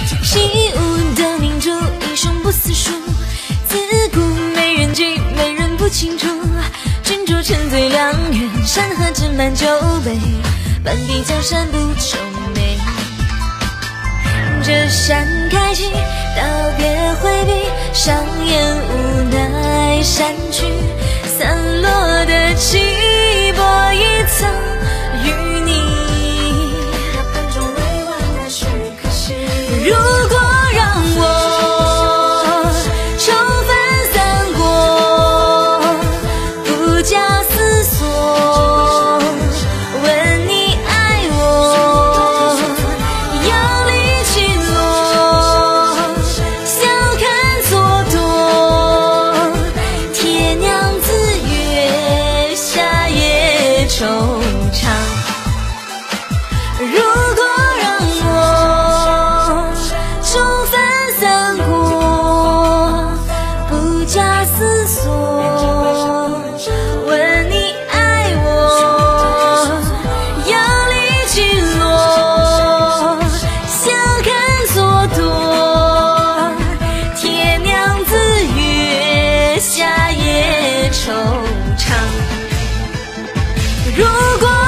习武的明珠，英雄不死书。自古美人计，美人不清楚。君主沉醉良缘，山河斟满酒杯，半壁江山不愁眉。这山开启，道别回避，上演无奈删去，散落的气魄一层与你。那盘中未完的是可惜。如果让我重返三国，不假思索，问你爱我，要离去落，笑看蹉跎，铁娘子月下夜惆怅。如果让我重返三国，不假思索，问你爱我，要离去落，笑看蹉跎，铁娘子月下夜惆怅。如果